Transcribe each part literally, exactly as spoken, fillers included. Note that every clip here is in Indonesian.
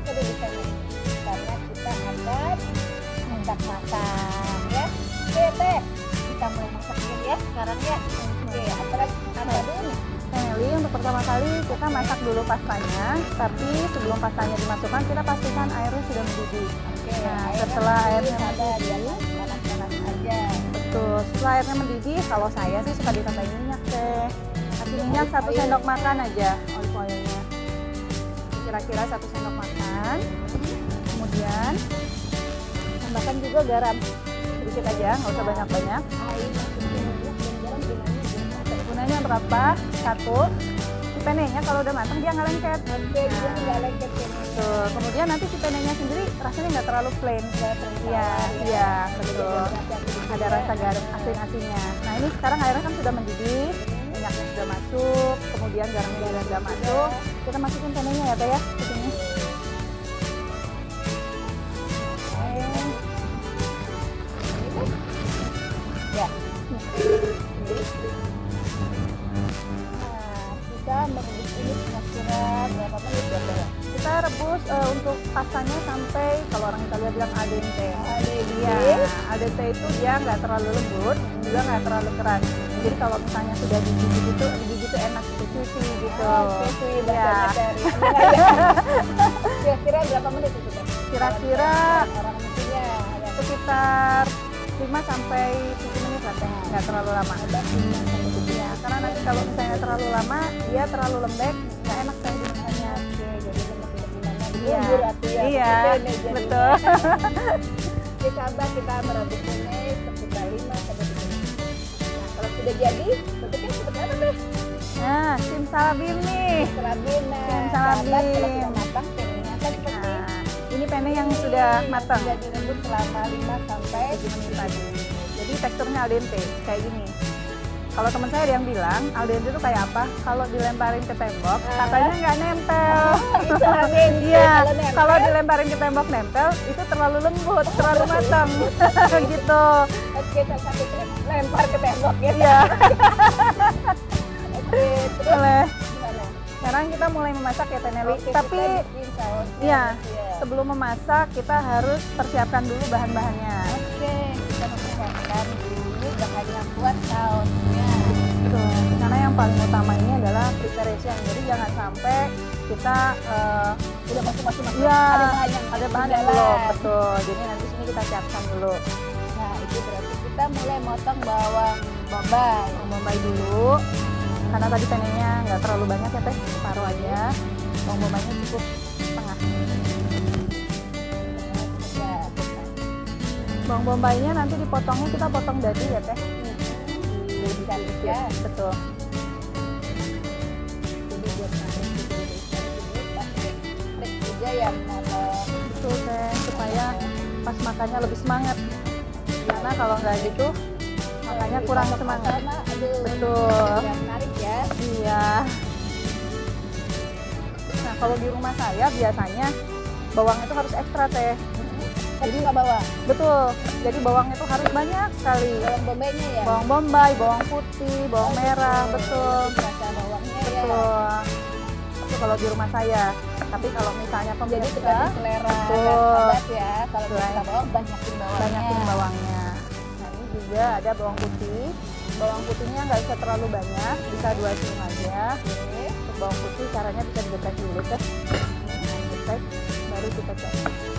ada di sana karena kita akan hendak masak ya. Oke teh, kita mulai masak dulu ya sekarang ya. Oke, apalagi apa dulu? Nelly, untuk pertama kali kita masak dulu pastanya, tapi sebelum pastanya dimasukkan kita pastikan airnya sudah mendidih. Oke, Nah, setelah airnya ada mendidih, panas-panas aja. betul. Setelah airnya mendidih, kalau saya sih suka ditambahin minyak teh. Kasih minyak satu sendok makan aja, olive oilnya. Kira-kira satu sendok makan. Kemudian tambahkan juga garam sedikit aja, nggak usah banyak-banyak. Air masuk minyak dan garam gunanya Gunanya berapa? Satu. Si penenya kalau udah matang dia nggak lengket. Oke, dia nggak lengket ini. Betul. Kemudian nanti si penenya sendiri rasanya nggak terlalu plain. Iya, iya, betul. Ada rasa garam asin-asinnya. Nah ini sekarang airnya kan sudah mendidih, minyaknya sudah masuk, kemudian garamnya juga sudah masuk. Kita masukin penenya ya teh ya ke sini. Ya. Nah, kita merebus ini kira-kira berapa menit ya teh? Kita rebus uh, untuk pastanya sampai kalau orang Italia bilang al dente. Al dente. Iya, al dente itu dia nggak terlalu lembut, juga nggak terlalu keras. Jadi kalau misalnya sudah digigit itu, digigit itu enak, itu cuci gitu. Oh, cuci bahasanya dari kira-kira berapa menit itu teh? Kira-kira orang mestinya ya. sekitar lima sampai tujuh menit lah teh, nggak terlalu lama. Ya, karena nanti kalau misalnya terlalu lama, dia terlalu lembek, nggak enak teh dimakannya. Oke, jadi lebih gimana? Iya, Bubur atau ya? iya, betul. Oke, sahabat, kita merebus ini sekitar lima sampai tujuh menit. Nah, kalau sudah jadi, bentuknya seperti apa teh? Nah, simsalabim nih. Salabim. Nah, Simsalabim. sahabat, kalau sudah matang, pengennya kan seperti Nah, ini penne yang sudah matang. Sudah direbus selama lima sampai tujuh menit tadi. Jadi teksturnya al dente kayak gini. Kalau teman saya ada yang bilang al dente itu kayak apa? Kalau dilemparin ke tembok, Ah. katanya nggak nempel. itu al dente. Iya. Kalau nempel, Kalau dilemparin ke tembok nempel, itu terlalu lembut, terlalu matang. gitu. Oke, salah satu trik lempar ke tembok ya. Iya. Oke, terus Boleh. gimana? Sekarang kita mulai memasak ya Teh Nelly. Oke, Tapi kita bikin sausnya. iya, Ya. sebelum memasak kita harus persiapkan dulu bahan-bahannya. Oke, kita mempersiapkan dulu bahannya buat sausnya. Betul. Karena yang paling utama ini adalah preparation. Jadi jangan sampai kita uh, Udah masuk-masuk masuk. Iya, Ada bahan yang ada bahan yang ketinggalan. belum, betul. Jadi nanti sini kita siapkan dulu. Nah, itu berarti kita mulai motong bawang bombay. Bawang bombay dulu. Karena tadi penenya nggak terlalu banyak ya Teh, separuh aja. Bawang bombaynya cukup setengah. Ya, Bawang bombaynya nanti dipotongnya kita potong dadi ya Teh. jadi cantik ya. Betul. Jadi buat makan itu ini pakai trik juga yang motong. Betul Teh, supaya pas makannya lebih semangat. Karena kalau nggak gitu, makannya kurang semangat. Sama, aduh, Betul. nggak menarik ya. Iya. Nah kalau di rumah saya biasanya bawang itu harus ekstra Teh. Jadi nggak bawa Betul. Jadi bawangnya itu harus banyak sekali. bawang bombaynya ya. Bawang bombay, bawang putih, bawang merah, betul. Rasa bawangnya ya. Betul. Itu kalau di rumah saya. Tapi kalau misalnya Jadi pemirsa, tergantung selera betul. sahabat ya. Kalau Betul. kita bawang banyakin bawangnya. banyakin bawangnya. Nah ini juga ada bawang putih. Bawang putihnya nggak usah terlalu banyak, bisa dua siung aja. Oke. Untuk bawang putih caranya bisa digeprek dulu Teh. Nah, geprek, baru kita cek.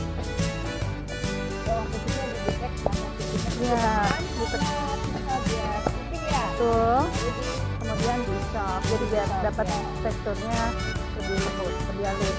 Bawang putihnya digeprek sama putihnya. Iya, Gitu. Biar putih ya. Betul. Jadi Kemudian di chop, jadi biar dapat ya. teksturnya lebih lembut, lebih halus.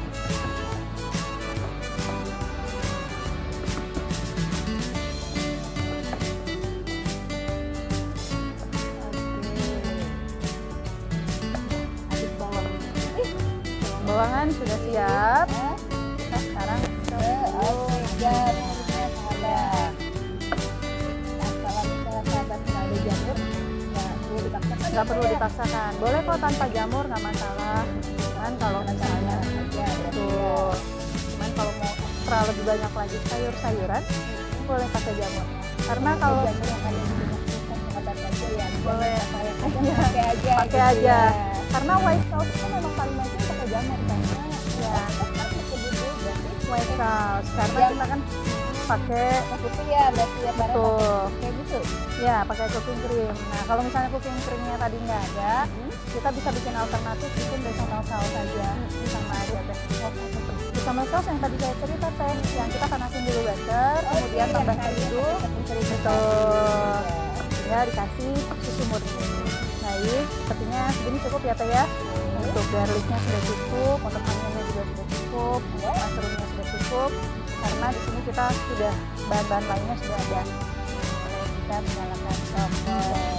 aduk bawang. Bawangan sudah siap. Nah, Kita sekarang ke oke jamurnya sahabat. Nah, kalau misalnya sahabat nggak ada jamur, nggak perlu dipaksakan. nggak perlu ya. dipaksakan. Boleh kok tanpa jamur nggak masalah. Cuman kalau misalnya aja betul. Cuman kalau mau ekstra lebih banyak lagi sayur-sayuran, boleh pakai jamur. Karena kalau jamur yang ada di punya sahabat aja ya. boleh Saya pakai aja. pakai gitu aja. ya. Karena white sauce itu memang paling banyak pakai jamur kan. Ya. Kan pakai bumbu white sauce karena Yang- kita kan pakai Itu ya berarti ya barang betul. kayak gitu. Ya, pakai cooking cream. Nah, kalau misalnya cooking creamnya tadi nggak ada, Hmm. kita bisa bikin alternatif, bikin bechamel sauce aja, sama aja teh. Bechamel sauce yang tadi saya cerita teh, yang kita panasin dulu butter, kemudian tambah terigu, betul. Ya, dikasih susu murni. Baik, sepertinya segini cukup ya teh ya. Untuk garlicnya sudah cukup, untuk onionnya juga sudah cukup, untuk mushroomnya sudah cukup. Karena di sini kita sudah bahan-bahan lainnya sudah ada. Kita menyalakan kompor.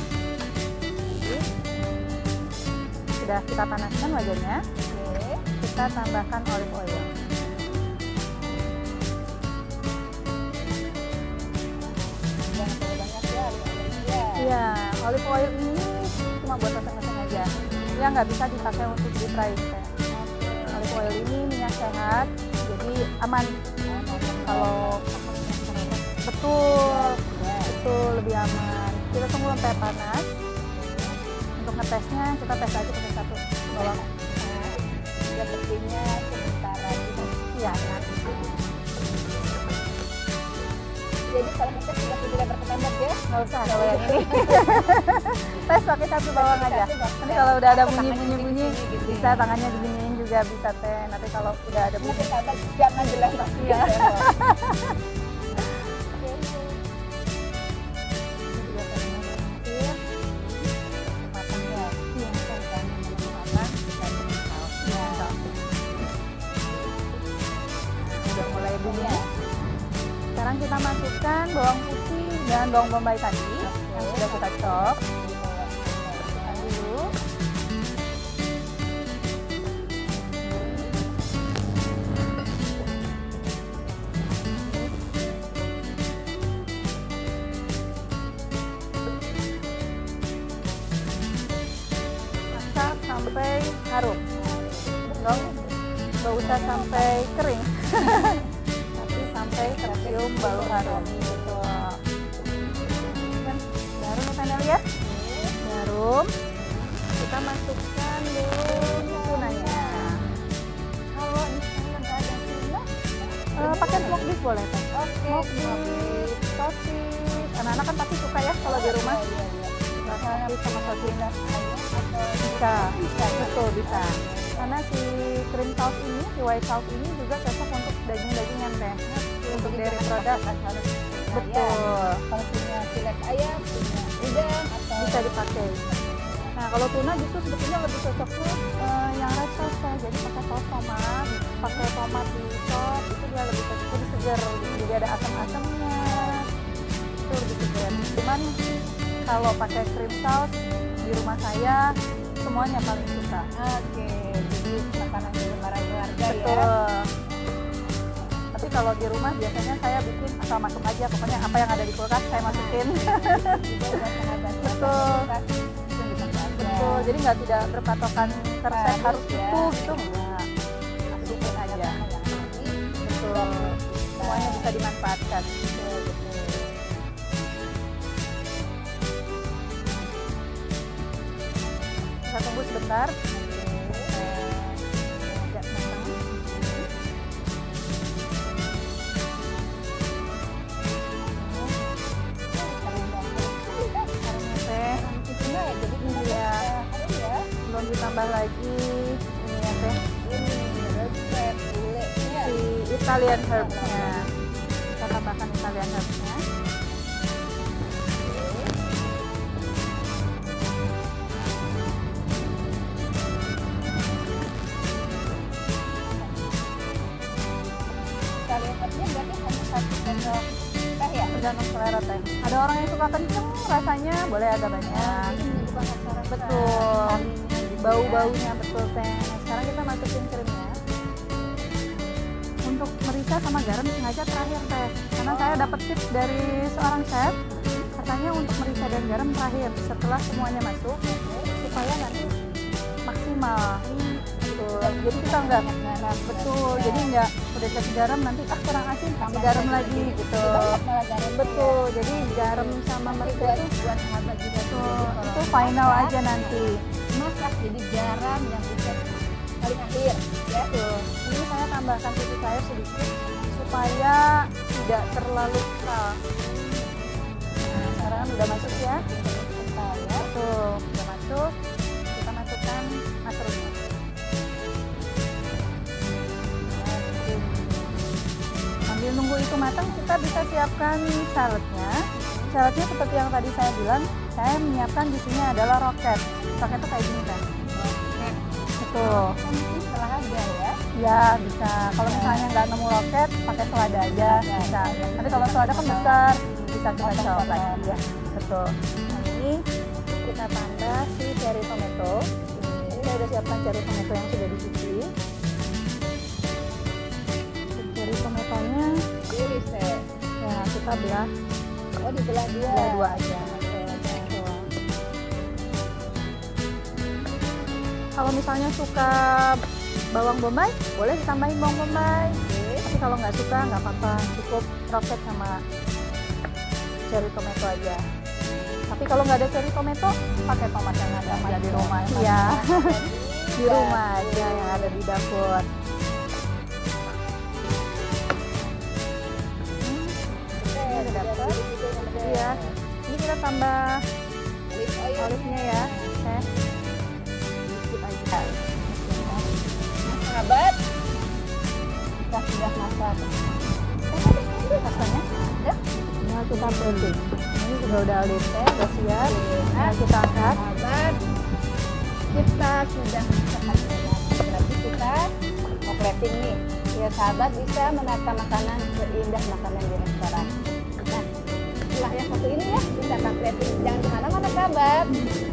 Sudah kita panaskan wajannya, Oke. kita tambahkan olive oil. Jangan terlalu banyak ya, olive ya. Iya, olive oil ini cuma buat oseng-oseng aja. Ya nggak bisa dipakai untuk deep fry. Teh. Olive oil ini minyak sehat, jadi aman. Kalau betul, betul lebih aman. Kita tunggu sampai panas. Untuk ngetesnya kita tes aja pakai satu bawang. Ya pentingnya sementara gitu. Iya. Jadi kalau kita sudah tidak berkependak ya. Nggak usah kalau yang ini. Tes pakai satu bawang aja. Nanti kalau udah ada bunyi-bunyi-bunyi, bisa tangannya diginiin juga bisa teh. Nanti kalau udah ada bunyi, Jangan dilempar. iya. Udah mulai bunyi. Sekarang kita masukkan bawang putih dan bawang bombay tadi yang sudah kita chop. Masukkan dulu. Masak sampai harum. Enggak, enggak usah sampai kering. Tapi sampai tercium bau harum gitu. Kan garam ya Panel ya? Garam. Kita masukkan dulu tunanya. Kalau misalnya nggak ada tuna, Eh, pakai smoked beef boleh kan? oke. Smoked beef, sosis. Anak-anak kan pasti suka ya kalau di rumah. Iya, iya. Smoked beef sama sosis. Ayam atau Bisa, bisa, betul bisa. Karena si cream sauce ini, si white sauce ini juga cocok untuk daging-dagingan teh. Untuk dairy product kan harus betul. Kalau punya filet ayam, punya udang atau Bisa dipakai. Nah kalau tuna justru sebetulnya lebih cocoknya eh, yang red sauce teh. Jadi pakai saus tomat, pakai tomat di sop itu dia lebih cocok, lebih segar. Jadi ada asam-asamnya, itu lebih segar. Cuman kalau pakai cream sauce di rumah saya semuanya paling suka. Oke, jadi makanan lebaran keluarga ya. Betul. Tapi kalau di rumah biasanya saya bikin asal masuk aja, pokoknya apa yang ada di kulkas saya masukin. Juga buat sahabat Betul. itu dipakai aja. Betul, jadi nggak tidak berpatokan resep Harus harus ya. itu gitu enggak. Masukin aja. Betul. Semuanya bisa dimanfaatkan. Betul, betul. Kita tunggu sebentar. Agak matang. Karena teh Itu ya, jadi kita Iya. harus ya. belum ditambah lagi ini ya teh Ini resep gulenya. si Italian herbsnya. Kita tambahkan Italian herbsnya. Kalian kerja berarti hanya satu sendok teh ya? Tergantung selera teh. Ada orang yang suka kenceng rasanya, boleh agak banyak. Jadi menyebabkan rasa-rasa Betul. karinya gitu ya. Bau-baunya betul teh. Sekarang kita masukin krimnya. Untuk merica sama garam sengaja terakhir teh. Karena saya dapat tips dari seorang chef, katanya untuk merica dan garam terakhir setelah semuanya masuk supaya nanti maksimal. Betul. Jadi kita enggak garam. betul. Jadi enggak udah kasih garam nanti ah kurang asin kasih garam lagi gitu. Banyak malah garam. Betul. Jadi garam sama merica Buat itu buat sahabat juga betul, jadi kalau itu final masak, aja nanti. masak jadi garam yang bisa paling akhir ya. Tuh, ini saya tambahkan titik air sedikit supaya tidak terlalu kental. Nah, sekarang kan udah masuk ya. Kental ya. Tuh, udah masuk. Kita masukkan mushroomnya. Sambil nunggu itu matang, kita bisa siapkan saladnya. Saladnya seperti yang tadi saya bilang, saya menyiapkan di sini adalah roket. Roket itu kayak gini kan? Roket. Betul. Ini setelah aja ya. Ya bisa. Kalau misalnya nggak nemu roket, pakai selada aja bisa. Tapi kalau selada kan besar, bisa kita colok lagi ya. Betul. Nah ini kita tambah si cherry tomato. Ini saya udah siapkan cherry tomato yang sudah dicuci. Cherry tomatonya Iris teh. ya kita belah Oh dibelah dua. belah dua aja. Kalau misalnya suka bawang bombay, boleh ditambahin bawang bombay. Tapi kalau nggak suka, nggak apa-apa, cukup roket sama cherry tomato aja. Tapi kalau nggak ada cherry tomato, pakai tomat yang ada aja di rumah. Iya, di rumah aja yang ada di dapur. Hmm, ini udah dapet. Iya, ini kita tambah olive-nya ya. Oke. Sahabat, kita sudah masak. Rasanya ya, tinggal kita plating. Ini juga udah olive teh, udah siap. Nah, kita angkat. Sahabat, kita sudah masak. Berarti kita mau plating nih. Ya sahabat bisa menata makanan seindah makanan di restoran. Nah, setelah yang satu ini ya, kita akan plating. Jangan kemana-mana sahabat.